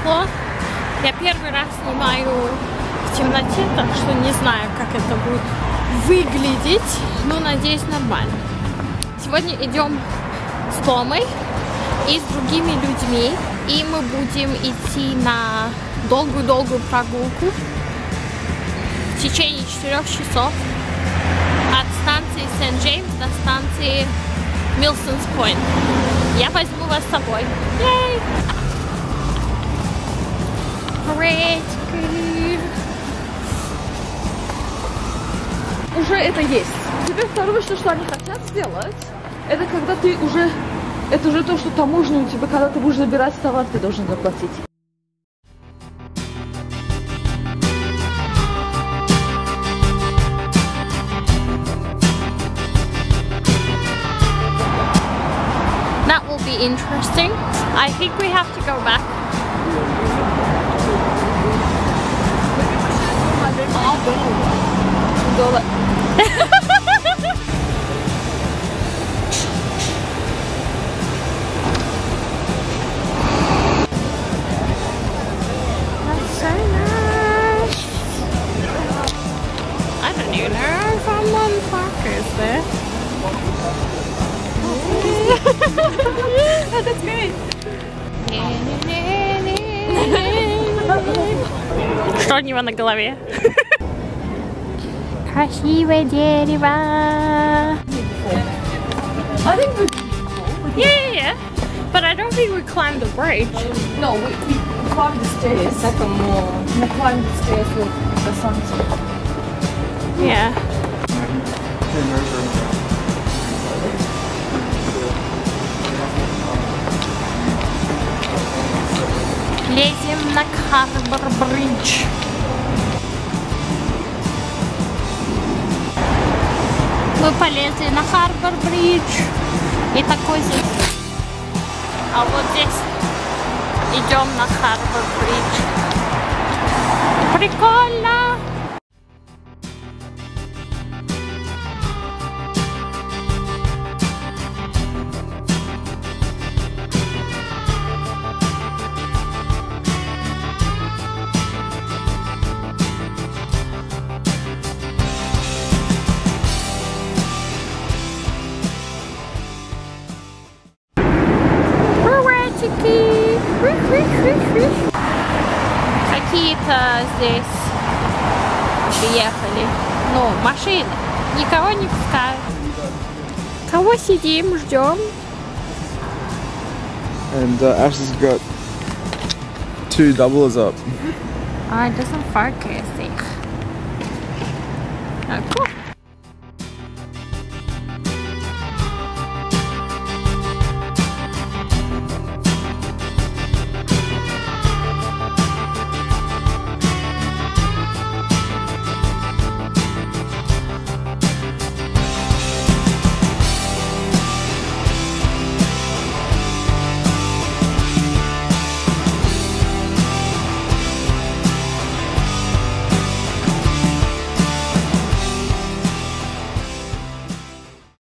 светло. Я первый раз снимаю в темноте, так что не знаю, как это будет выглядеть, но надеюсь, нормально. Сегодня идем с Томой и с другими людьми, и мы будем идти на долгую-долгую прогулку в течение 4 часов от станции Сент-Джеймс до станции Милсонс-Пойнт. Я возьму вас с собой. Yay! Уже это есть. Теперь второе, что они хотят сделать, это когда ты уже, это уже то, что таможня у тебя, когда ты будешь забирать товар, ты должен заплатить. That will be interesting. I think we have to go back. That's so nice. I don't even know if I'm on Parkers there. Oh, that's great. Что у него на голове? Красивое дерево. I think we... Yeah. But I don't think we climbed the bridge. No, we climbed the stairs. We climbed the stairs with the sunset. Yeah. Лезем на Харбор-бридж. Мы полезли на Харбор-бридж. И такой здесь. А вот здесь идем на Харбор-бридж. Прикольно! Какие-то здесь приехали. Ну, машины. Никого не пускают. Кого сидим, ждем? And Ash has got 2 doublers up. It doesn't focus. Oh, cool.